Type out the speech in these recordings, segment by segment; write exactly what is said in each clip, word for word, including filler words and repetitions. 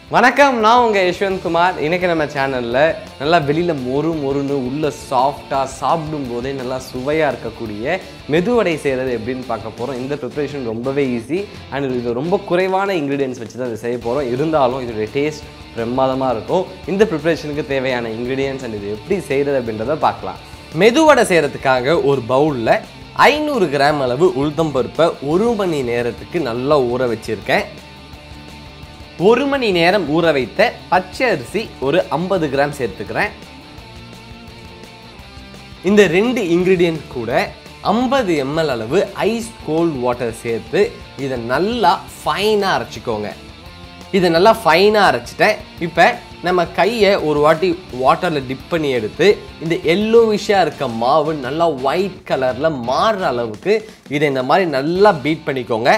வணக்கம், நான் உங்கள் யஷ்வந்த் குமார். இன்றைக்கி நம்ம சேனலில் நல்லா வெளியில் மொறு மொறுன்னு உள்ள சாஃப்டாக சாப்பிடும் போதே நல்லா சுவையாக இருக்கக்கூடிய மெதுவடை செய்கிறது எப்படின்னு பார்க்க போகிறோம். இந்த ப்ரிப்ரேஷன் ரொம்பவே ஈஸி அண்ட் இது ரொம்ப குறைவான இன்க்ரீடியன்ஸ் வச்சு தான் இதை செய்ய போகிறோம். இருந்தாலும் இதோடைய டேஸ்ட் பிரமாதமாக இருக்கும். இந்த ப்ரிப்ரேஷனுக்கு தேவையான இன்க்ரீடியன்ஸ் அண்ட் இது எப்படி செய்கிறது அப்படின்றத பார்க்கலாம். மெதுவடை செய்கிறதுக்காக ஒரு பவுலில் ஐநூறு கிராம் அளவு உளுத்தம் பருப்பை ஒரு மணி நேரத்துக்கு நல்லா ஊற வச்சுருக்கேன். ஒரு மணி நேரம் ஊற வைத்த பச்சை அரிசி ஒரு ஐம்பது கிராம் சேர்த்துக்கிறேன். இந்த ரெண்டு இன்கிரீடியன்ட் கூட ஐம்பது எம்எல் அளவு ஐஸ் கோல்ட் வாட்டர் சேர்த்து இதை நல்லா ஃபைனாக அரைச்சிக்கோங்க. இதை நல்லா ஃபைனாக அரைச்சிட்டேன். இப்போ நம்ம கையை ஒரு வாட்டி வாட்டரில் டிப் பண்ணி எடுத்து இந்த எல்லோவிஷாக இருக்க மாவு நல்லா ஒயிட் கலரில் மாறுற அளவுக்கு இதை இந்த மாதிரி நல்லா பீட் பண்ணிக்கோங்க.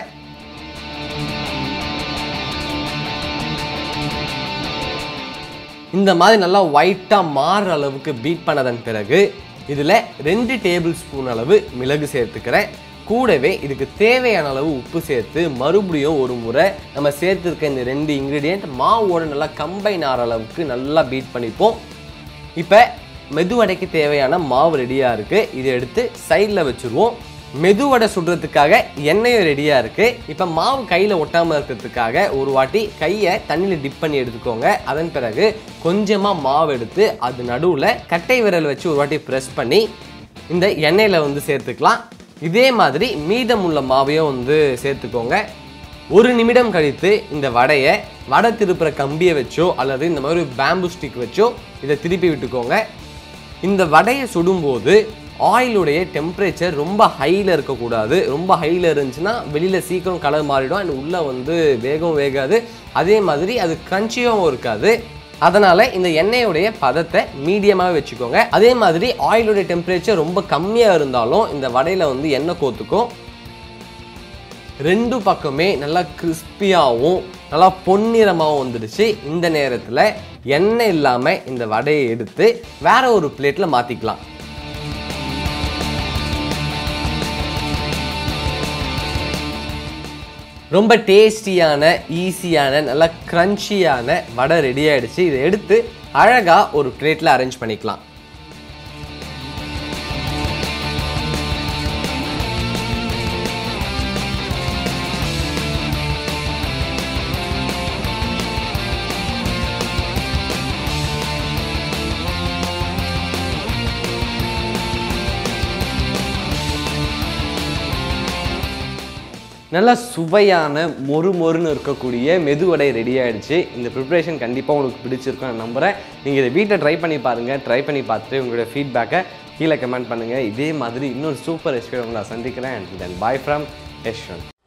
இந்த மாதிரி நல்லா ஒயிட்டாக மாறுற அளவுக்கு பீட் பண்ணதன் பிறகு இதில் ரெண்டு டேபிள் ஸ்பூன் அளவு மிளகு சேர்த்துக்கிறேன். கூடவே இதுக்கு தேவையான அளவு உப்பு சேர்த்து மறுபடியும் ஒரு முறை நம்ம சேர்த்துருக்க இந்த ரெண்டு இன்க்ரீடியண்ட் மாவோட நல்லா கம்பைன் ஆகிற அளவுக்கு நல்லா பீட் பண்ணிப்போம். இப்போ மெதுவடைக்கு தேவையான மாவு ரெடியாக இருக்குது. இதை எடுத்து சைடில் வச்சுருவோம். மெதுவடை சுடுறதுக்காக எண்ணெயும் ரெடியாக இருக்குது. இப்போ மாவு கையில் ஒட்டாமல் இருக்கிறதுக்காக ஒரு வாட்டி கையை தண்ணியில் டிப் பண்ணி எடுத்துக்கோங்க. அதன் பிறகு கொஞ்சமாக மாவு எடுத்து அது நடுவில் கட்டை விரல் வச்சு ஒரு வாட்டி ப்ரெஸ் பண்ணி இந்த எண்ணெயில் வந்து சேர்த்துக்கலாம். இதே மாதிரி மீதம் உள்ள மாவையும் வந்து சேர்த்துக்கோங்க. ஒரு நிமிடம் கழித்து இந்த வடையை வடை திருப்புற கம்பியை வச்சோ அல்லது இந்த மாதிரி பேம்பு ஸ்டிக் வச்சோ இதை திருப்பி விட்டுக்கோங்க. இந்த வடையை சுடும்போது ஆயிலுடைய டெம்பரேச்சர் ரொம்ப ஹையில் இருக்கக்கூடாது. ரொம்ப ஹையில் இருந்துச்சுன்னா வெளியில் சீக்கிரம் கலர் மாறிடும் அண்ட் உள்ளே வந்து வேகம் வேகாது. அதே மாதிரி அது கிரன்ச்சியாகவும் இருக்காது. அதனால் இந்த எண்ணெயுடைய பதத்தை மீடியமாக வச்சுக்கோங்க. அதே மாதிரி ஆயிலுடைய டெம்பரேச்சர் ரொம்ப கம்மியாக இருந்தாலும் இந்த வடையில் வந்து எண்ணெய் கோத்துக்கும். ரெண்டு பக்கமே நல்லா கிறிஸ்பியாகவும் நல்லா பொன்னிறமாகவும் வந்துடுச்சு. இந்த நேரத்தில் எண்ணெய் இல்லாமல் இந்த வடையை எடுத்து வேற ஒரு பிளேட்டில் மாற்றிக்கலாம். ரொம்ப டேஸ்டியான ஈஸியான நல்லா க்ரன்ச்சியான வடை ரெடி ஆகிடுச்சு. இதை எடுத்து அழகாக ஒரு பிளேட்டில் அரேஞ்ச் பண்ணிக்கலாம். நல்லா சுவையான மொறு மொறுன்னு இருக்கக்கூடிய மெதுவடை ரெடி ஆகிடுச்சு. இந்த ப்ரிப்ரேஷன் கண்டிப்பாக உங்களுக்கு பிடிச்சிருக்கும் நான் நம்புகிறேன். நீங்கள் இதை வீட்டில் ட்ரை பண்ணி பாருங்கள். ட்ரை பண்ணி பார்த்துட்டு உங்களுடைய ஃபீட்பேக்கை கீழே கமெண்ட் பண்ணுங்கள். இதே மாதிரி இன்னொரு சூப்பர் ரெசிபியை உங்களை நான் சந்திக்கிறேன். Then bye from Yashwant.